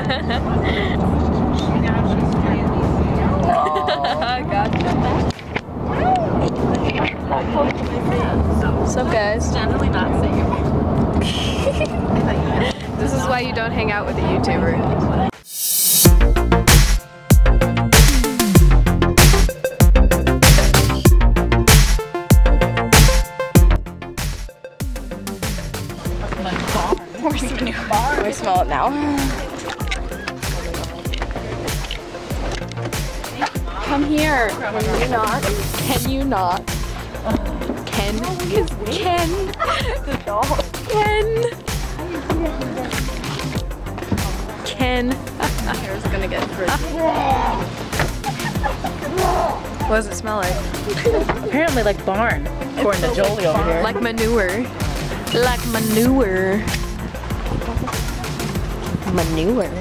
Gotcha. What's up, guys? Generally not safe. This is why you don't hang out with a YouTuber. We smell it now. Come here. Can you not? Can you not? Ken. Ken. The dog. Ken. Ken. Hair's gonna get frizzy. What does it smell like? Apparently like barn, according to Jolie over here. Like manure. Like manure. Manure.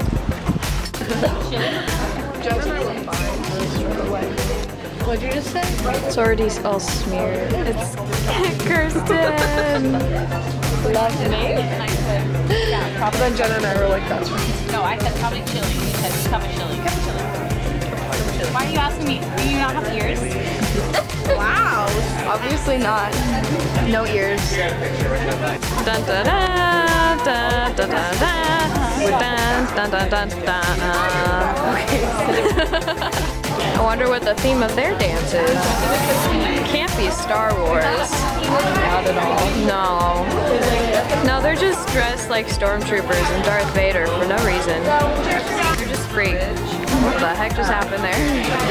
What'd you just say? It's already all smeared. It's Kirsten. Love me. Then Jenna and I were like best friends. No, I said probably chili. You said cup of chili. Cup of chili. Why are you asking me? Do you not have ears? Wow. Obviously not. No ears. Dun da da da da da da. Dun dun dun dun dun. Okay. I wonder what the theme of their dance is. It can't be Star Wars. Not at all. No. No, they're just dressed like stormtroopers and Darth Vader for no reason. They're just freaks. What the heck just happened there?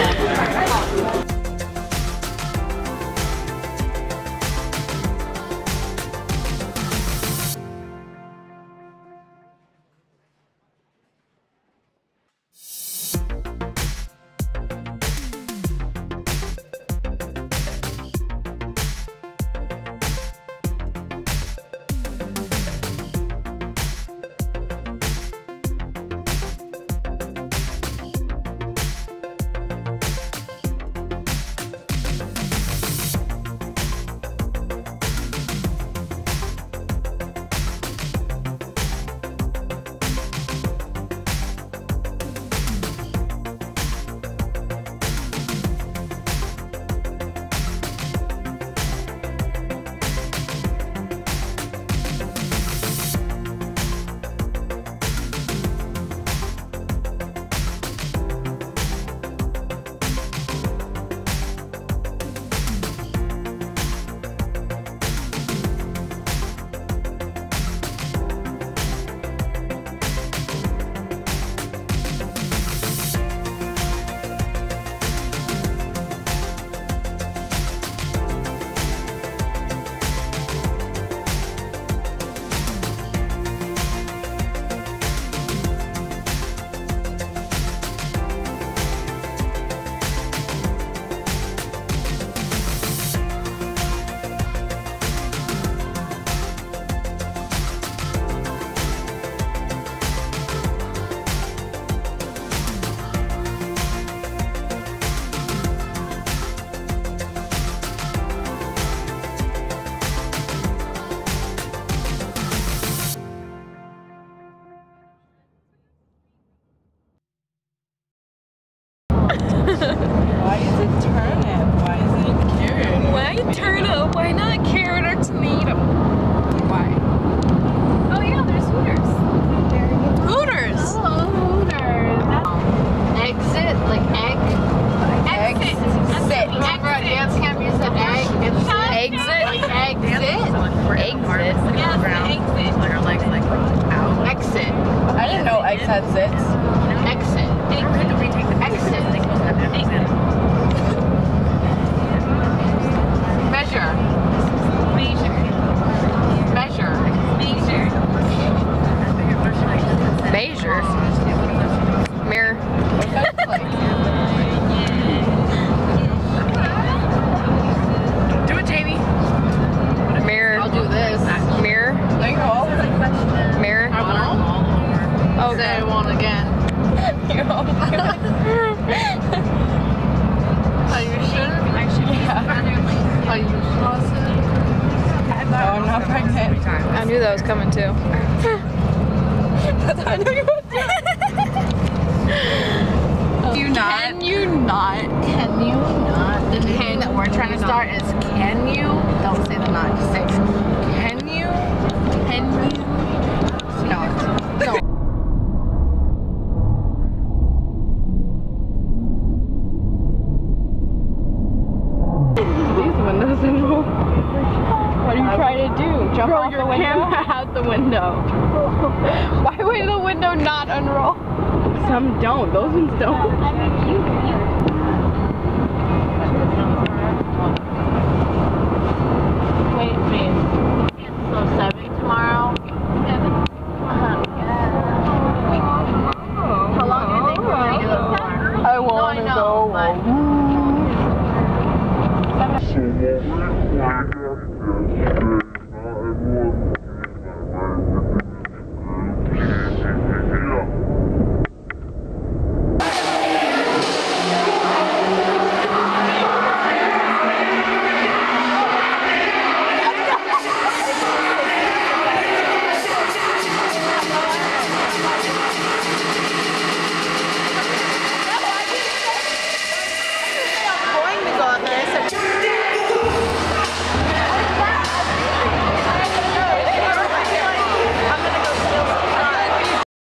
Why is it turnip? Why isn't it carrot? Why turnip? Why not carrot or tomato? Why? Oh yeah, there's Hooters. Hooters! Hello, Hooters. Exit, like egg. Exit. Sit. Remember at dance camp you said egg? It's Exit. like exit. Exit. Yes, exit. Like our legs like out. Exit. I didn't know eggs had zits. Exit. Exit. Measure. Measure. Measure. Mirror. What does that look like? Do it, Jamie. Mirror. I'll do this. Mirror. No, you're all. Mirror. I won't. Oh, Say I won't again. You're all. Are you sure? Are you sure? No, I'm not pregnant. I knew that was coming too. That's how I know you were. not? Can you not? The new thing that we're trying to start is can you? Don't say the not, just say can you? Can you? No. No. These windows unroll. What are you trying to do? Jump off the window? Camera out the window. Why would the window not unroll? Some don't. Those ones don't.